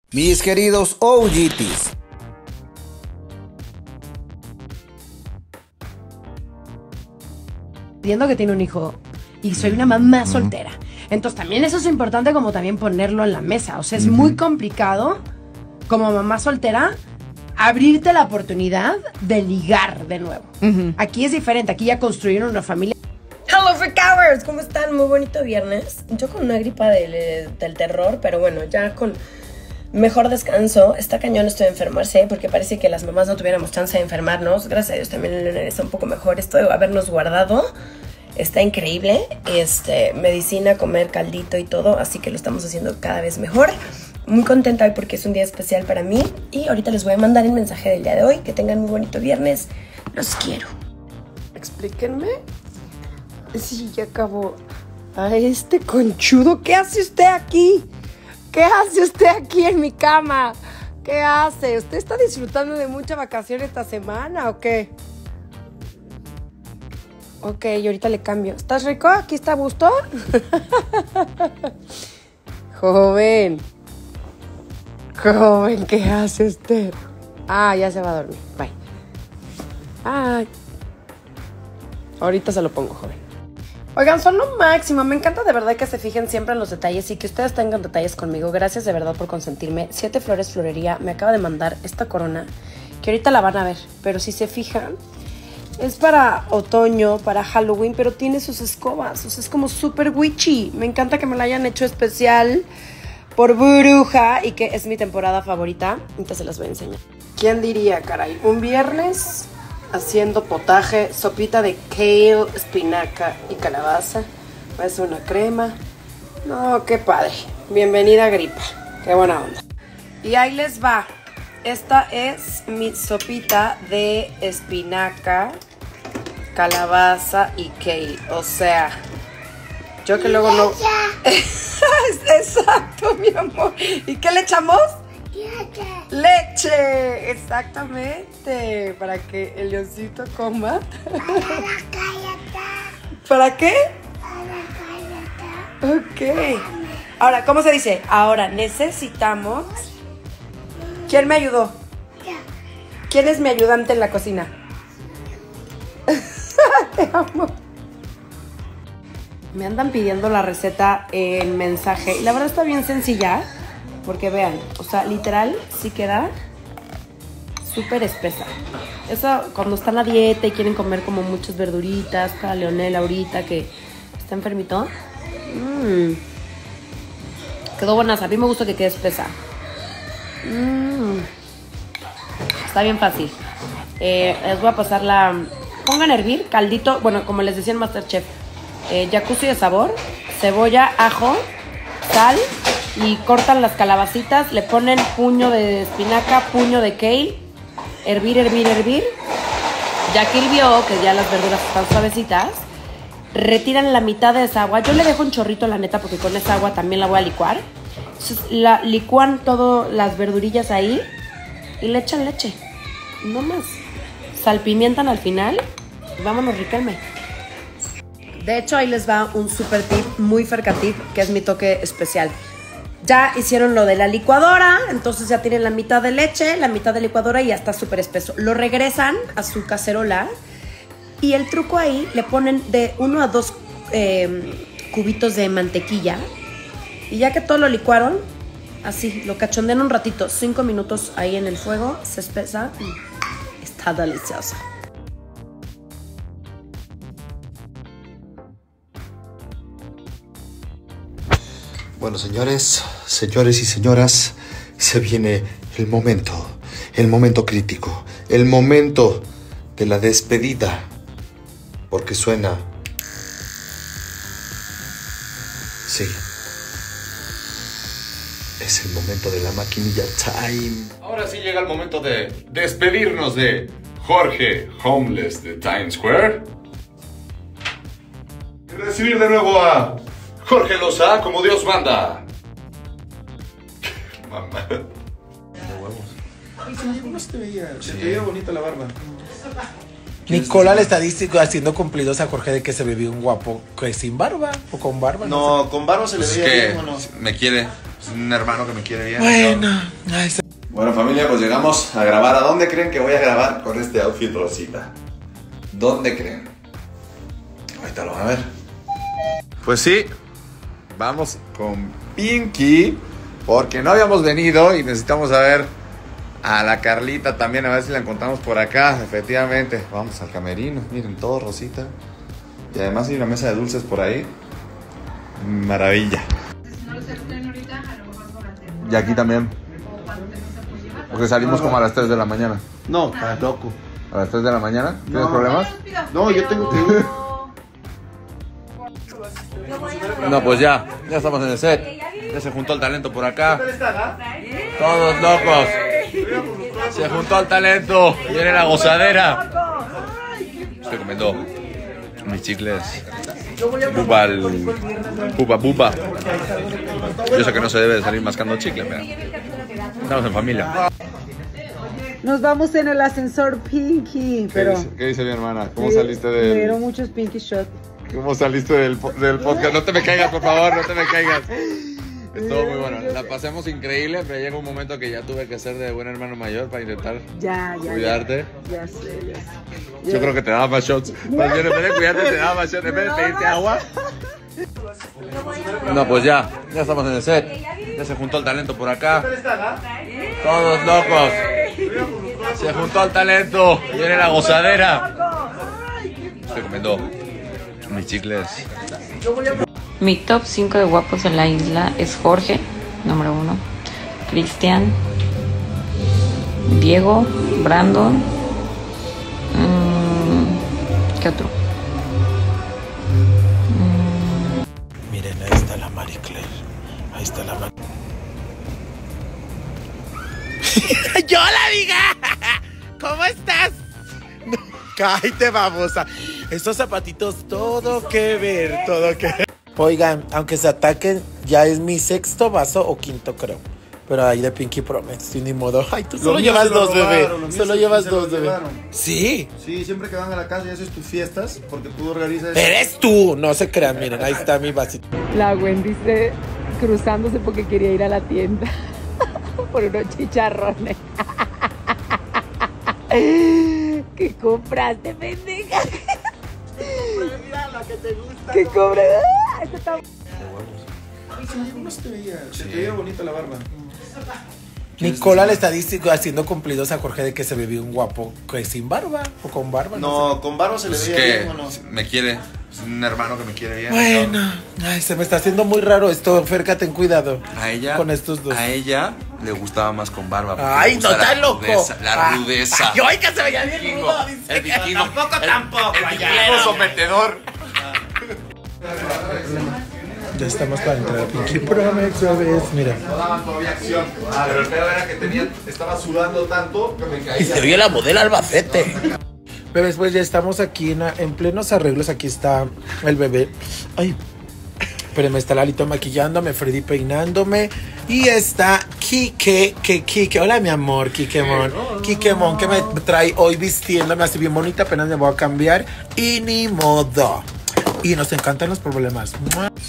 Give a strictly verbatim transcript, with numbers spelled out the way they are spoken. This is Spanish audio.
Mis queridos O G Ts, viendo que tiene un hijo y soy una mamá soltera. Entonces también eso es importante, como también ponerlo en la mesa. O sea, es uh-huh. muy complicado como mamá soltera abrirte la oportunidad de ligar de nuevo. Uh-huh. Aquí es diferente, aquí ya construyeron una familia. Hello Freak Hours, ¿cómo están? Muy bonito viernes. Yo con una gripa del, del terror, pero bueno, ya con mejor descanso. Está cañón esto de enfermarse, porque parece que las mamás no tuviéramos chance de enfermarnos. Gracias a Dios también el Leonel está un poco mejor. Esto de habernos guardado está increíble. Este, medicina, comer caldito y todo, así que lo estamos haciendo cada vez mejor. Muy contenta hoy porque es un día especial para mí. Y ahorita les voy a mandar el mensaje del día de hoy. Que tengan muy bonito viernes. Los quiero. Explíquenme. Sí, ya acabó. A este conchudo, ¿qué hace usted aquí? ¿Qué hace usted aquí en mi cama? ¿Qué hace? ¿Usted está disfrutando de mucha vacación esta semana o qué? Ok, y ahorita le cambio. ¿Estás rico? ¿Aquí está a gusto? Joven. Joven, ¿qué hace usted? Ah, ya se va a dormir. Bye. Ay. Ahorita se lo pongo, joven. Oigan, son lo máximo. Me encanta de verdad que se fijen siempre en los detalles y que ustedes tengan detalles conmigo. Gracias de verdad por consentirme. Siete Flores Florería me acaba de mandar esta corona, que ahorita la van a ver. Pero si se fijan, es para otoño, para Halloween, pero tiene sus escobas. O sea, es como súper witchy. Me encanta que me la hayan hecho especial por bruja y que es mi temporada favorita. Entonces se las voy a enseñar. ¿Quién diría, caray? Un viernes haciendo potaje, sopita de kale, espinaca y calabaza. Va a ser una crema. No, qué padre. Bienvenida gripa. Qué buena onda. Y ahí les va. Esta es mi sopita de espinaca, calabaza y kale. O sea, yo que luego no... Exacto, mi amor. ¿Y qué le echamos? Leche. Leche, exactamente. Para que el leoncito coma. Para la galleta. ¿Para qué? Para la galleta. Ok. Ahora, ¿cómo se dice? Ahora necesitamos... ¿Quién me ayudó? Ya. ¿Quién es mi ayudante en la cocina? Te amo. Me andan pidiendo la receta en mensaje. Y la verdad está bien sencilla. Porque vean, o sea, literal, sí queda súper espesa. Eso cuando están a dieta y quieren comer como muchas verduritas, para Leonel ahorita que está enfermito. Mmm. Quedó buena, a mí me gusta que quede espesa. Mmm. Está bien fácil. Eh, les voy a pasar la... Pongan a hervir caldito, bueno, como les decía en MasterChef. Eh, jacuzzi de sabor, cebolla, ajo, sal... Y cortan las calabacitas, le ponen puño de espinaca, puño de kale, hervir, hervir, hervir. Ya que hirvió, que ya las verduras están suavecitas, retiran la mitad de esa agua. Yo le dejo un chorrito, la neta, porque con esa agua también la voy a licuar. Entonces, la, licúan todas las verdurillas ahí y le echan leche. No más. Salpimientan al final y vámonos, Riquelme. De hecho, ahí les va un super tip, muy fercatip, que es mi toque especial. Ya hicieron lo de la licuadora, entonces ya tienen la mitad de leche, la mitad de licuadora y ya está súper espeso. Lo regresan a su cacerola y el truco ahí, le ponen de uno a dos eh, cubitos de mantequilla. Y ya que todo lo licuaron, así, lo cachondean un ratito, cinco minutos ahí en el fuego, se espesa y está delicioso. Bueno, señores, señores y señoras, se viene el momento, el momento crítico, el momento de la despedida, porque suena... Sí, es el momento de la maquinilla time. Ahora sí llega el momento de despedirnos de Jorge Homeless de Times Square y recibir de nuevo a Jorge Loza como Dios manda. Mamá. ¿Cómo se te veía? Se te veía bonita la barba. Nicola le está haciendo cumplidos a Jorge de que se ve bien guapo, que sin barba o con barba. No, no sé. con barba se le Pues veía que bien o no. me quiere. Es un hermano que me quiere bien. Bueno, ay, se- Bueno, familia, pues llegamos a grabar. ¿A dónde creen que voy a grabar con este outfit rosita? ¿Dónde creen? Ahorita lo van a ver. Pues sí, vamos con Pinky, porque no habíamos venido y necesitamos saber a la Carlita también, a ver si la encontramos por acá. Efectivamente, vamos al camerino, miren, todo rosita. Y además hay una mesa de dulces por ahí. Maravilla. Y aquí también. Porque salimos como a las tres de la mañana. No, estás loco. ¿A las tres de la mañana? ¿Tienes No. problemas? No, yo tengo que ir. No, pues ya, ya estamos en el set. Ya se juntó el talento por acá. Todos locos. Se juntó el talento. Viene la gozadera. Estoy comiendo mis chicles. Buba, el... buba, buba. Yo sé que no se debe de salir mascando chicle, pero estamos en familia. Nos vamos en el ascensor Pinky, ¿Qué pero dice, qué dice mi hermana? ¿Cómo me- saliste me dieron del, muchos Pinky Shot. ¿Cómo saliste del, po- del podcast? No te me caigas, por favor, no te me caigas. Estuvo muy bueno. La pasamos increíble, pero llega un momento que ya tuve que ser de buen hermano mayor para intentar Ya, ya. cuidarte. Ya, ya sé, ya sé. Yo creo que te daba más shots. Más bien, en vez de cuidarte, te daba más shots. En vez de pedirte agua. No, pues ya. Ya estamos en el set. Ya se juntó el talento por acá. Todos locos. Se juntó el talento. Viene la gozadera. Estoy comiendo mis chicles. Mi top cinco de guapos en la isla es Jorge, número uno, Cristian, Diego, Brandon, mmm, ¿qué otro? Miren, ahí está la Marie Claire. Ahí está la Marie. ¡Yo la diga! ¿Cómo estás? No, cállate, babosa. Estos zapatitos, todo que ver, todo que ver. Oigan, aunque se ataquen, ya es mi sexto vaso o quinto, creo. Pero ahí de Pinky Promise, ni modo. Ay, tú solo Los llevas míos se lo dos, bebé. robaron, los míos Solo se- llevas se lo dos, bebé. llevaron. Sí. Sí, siempre que van a la casa y haces tus fiestas, porque tú organizas. Eres tú. No se crean, miren, ahí está mi vasito. La Wendy se cruzándose porque quería ir a la tienda por unos chicharrones. ¿Qué compraste, pendeja? ¿Qué compras? ¡Ah! Esto está... ¿Cómo se te veía? Se te veía bonita la barba. Nicola le está dic- haciendo cumplidos a Jorge de que se ve bien guapo, que sin barba o con barba. No, No, con barba se le Es veía que bien o no. me quiere. Es un hermano que me quiere bien. sé. Bueno, ay, se me está haciendo muy raro esto. Ferca, ten cuidado. A ella, Con estos dos. a ella le gustaba más con barba. porque Ay, le no, gusta estás la loco. rudeza, la Ah, rudeza. ay, ay, que se veía bien Vikingo, rudo, dice el que vikingo. tampoco, el- tampoco, El ya. vikingo sometedor. Ya estamos para entrar a Pinky Promise otra vez, mira. No daban todavía acción. Pero el pedo era que tenía, estaba sudando tanto que me caía. Y se vio la modelo Albacete. Bebés, pues ya estamos aquí en, en plenos arreglos. Aquí está el bebé. Ay, espérenme, está Lalito maquillándome, Freddy peinándome. Y está Kike, que Kike. Hola, mi amor, Kikemon. Kikemon, que me trae hoy vistiéndome así bien bonita. Apenas me voy a cambiar. Y ni modo. Y nos encantan los problemas.